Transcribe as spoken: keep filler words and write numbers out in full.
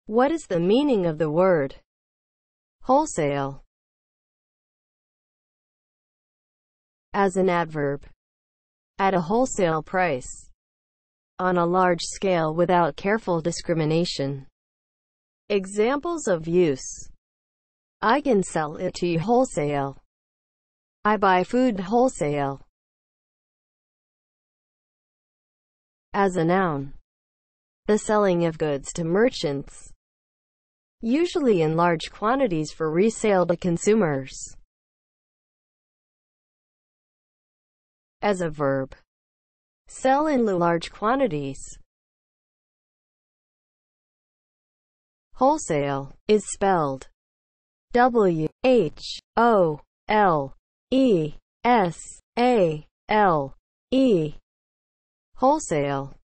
What is the meaning of the word wholesale? As an adverb, at a wholesale price, on a large scale without careful discrimination. Examples of use: I can sell it to you wholesale. I buy food wholesale. As a noun, the selling of goods to merchants, usually in large quantities for resale to consumers. As a verb, sell in large quantities. Wholesale is spelled W H O L E S A L E. Wholesale.